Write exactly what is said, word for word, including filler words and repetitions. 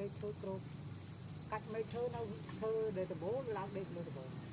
cây thơ cột cắt mấy thơ nó thơ để tờ bố làm đẹp nữa tờ bố